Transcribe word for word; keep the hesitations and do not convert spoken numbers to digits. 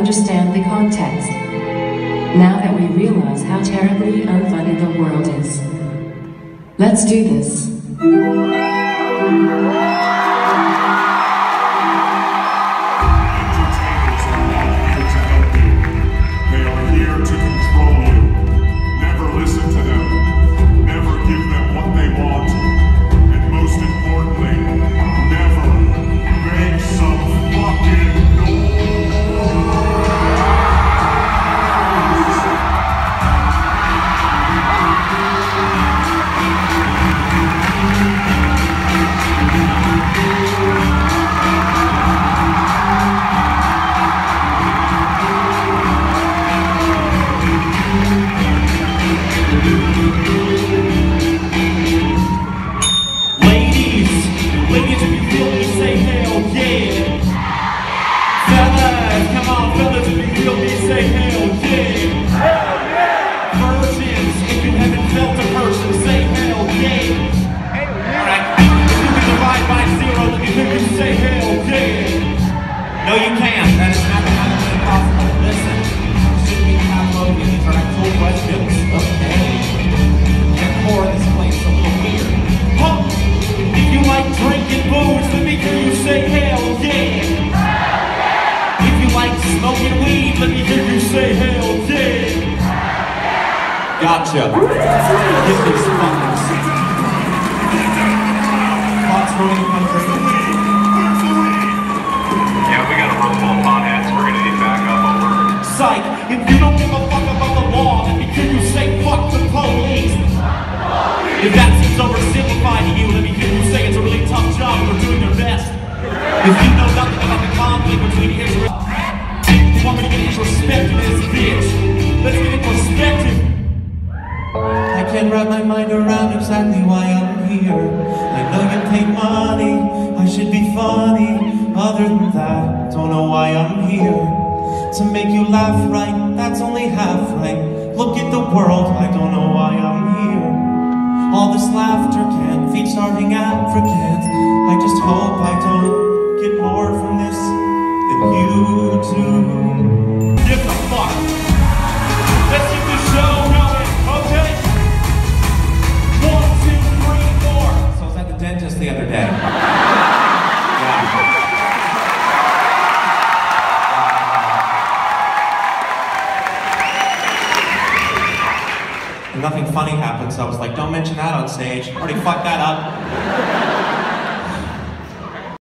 understand the context. Now that we realize how terribly unfunny the world is. Let's do this. No, you can't. That is mathematically impossible. Listen, should we have loading? These are actual questions. Okay. The core of this place is a little weird. Huh? If you like drinking booze, let me hear you say hell yeah. Hell yeah. If you like smoking weed, let me hear you say hell yeah. Hell yeah. Gotcha. Get these fuckers. Clock's running in country. Psych, if you don't give a fuck about the law, let me hear you say fuck the police. If that seems oversimplified to you, let me hear you say it's a really tough job and we're doing their best. If you know nothing about the conflict between Israel, you want me to get introspective in this bitch. Let's get introspective. I can't wrap my mind around exactly why I'm here. I know you pay money, I should be funny. Other than that, don't know why I'm here. To make you laugh right, that's only half right. Look at the world, I don't know why I'm here. All this laughter can't feed starving Africans. I just hope I don't get more from this than you do. Give a fuck. Let's keep the show going, okay? One, two, three, four. So I was at the dentist the other day. Yeah. Nothing funny happened, so I was like, don't mention that on stage. Already fucked that up.